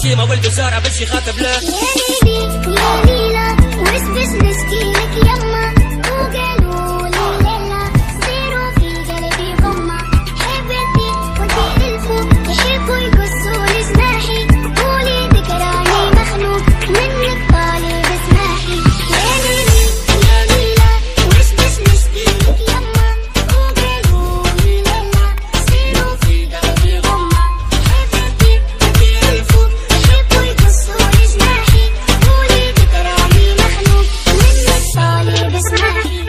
فكيمة ولد وزارة باش يخاطب له. يا ليلي يا ليلى وش باش نشكيلك يما وقالوا لي ليلى صيروا في قلبي غمة حبيتي ودي الفوق يحبوا يقصوا لي جناحي قولي ذكراني مخنوق منك طالب اسماحي. يا ليلي يا ليلى وش باش نشكيلك يما وقالوا لي ليلى صيروا في قلبي غمة حبيتي ودي الفوق يحبوا يقصوا لي جناحي قولي ذكراني مخنوق منك طالب اسماحي.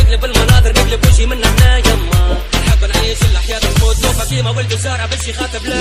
فكيمة ولد وزارة باش يخاطب له.